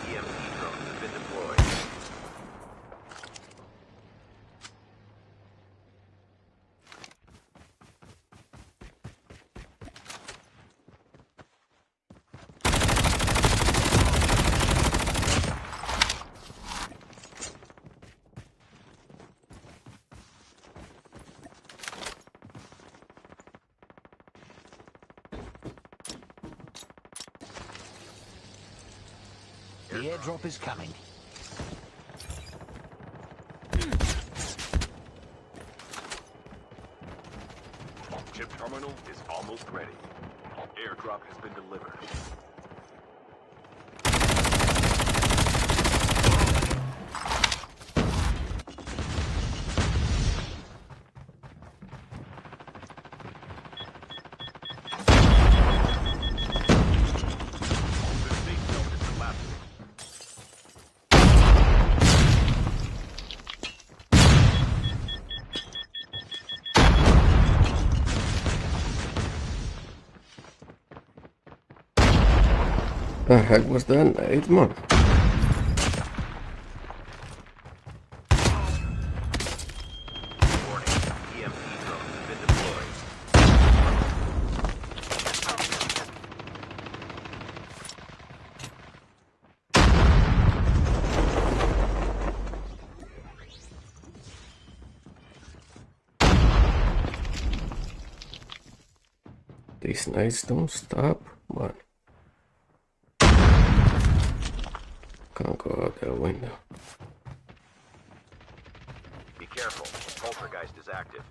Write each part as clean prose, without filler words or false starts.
EMP drones have been deployed. The airdrop is coming. Chip terminal is almost ready. Airdrop has been delivered. The safe zone is collapsing. The heck was that? 8 months. Warning, EMP drones have been deployed. These nights don't stop, but can't go out that window. Be careful, Poltergeist is active.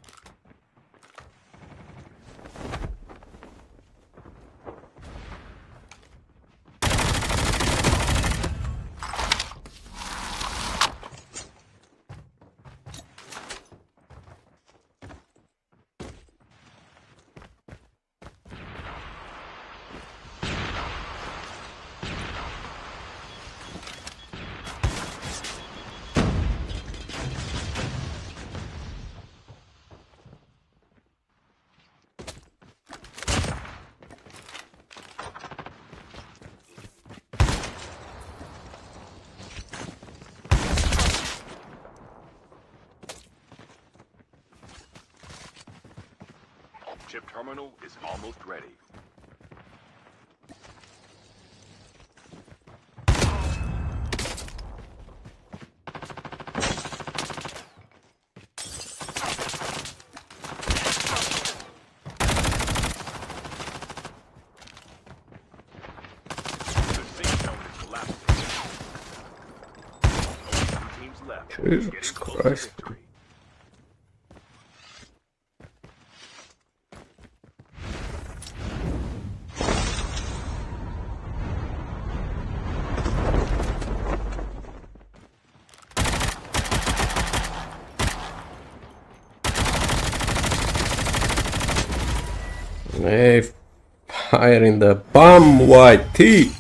Chip terminal is almost ready. The safe zone is collapsing. Only 2 teams left. Jesus Getting close to Christ. victory. Hey, fire in the bum, white tea.